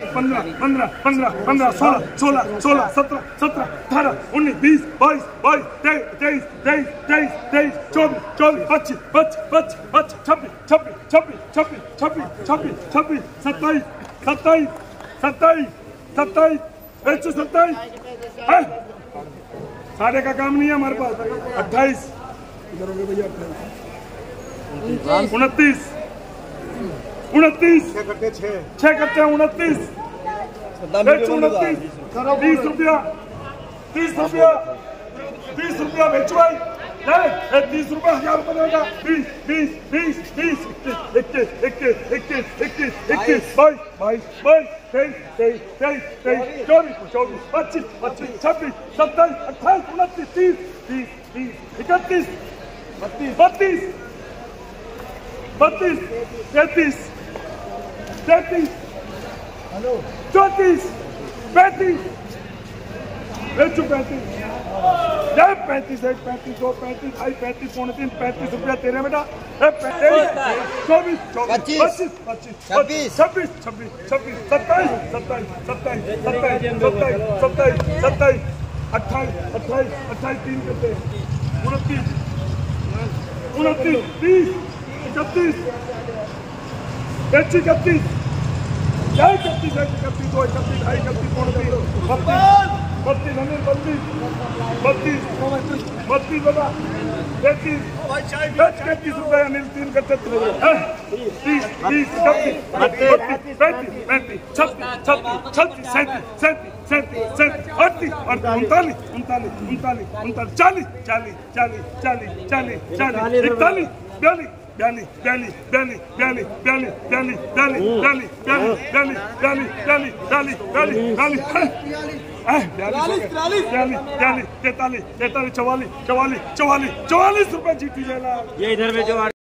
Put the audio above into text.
15 15 15 15 16 16 16 17 17 18 19 20 22 22 23 23 24 24 25 25 26 26 26 26 26 26 27 27 27 27 27 साढ़े का काम नहीं है हमारे पास। 28 इधर हो गए भैया, 29 29 6 कट्टे 29 30 रुपया 30 रुपया 30 रुपया बेचो भाई, 30 रुपया 1000 रुपया देगा। 20 20 20 20 21 21 21 21 21 22 22 23 23 23 24 25 26 27 28 29 30 30 31 32 32 33 33 34 35 बेचो 35 35 1 35 2 35 ढाई 35 पौने 3 35 रुपया तेरे बेटा। 24 24 25 26 26 27 27 27 27 27 28 28 3 करते 29 29 30 31 31 ढाई 31 1 31 2 31 ढाई 31 पौने 3 32 32 32 बाबा 33 33 रुपए अनिल 3 करते 30 30 31 32 33 36 37 38 39 40 44 रुपए जीती जाना ये इधर में जो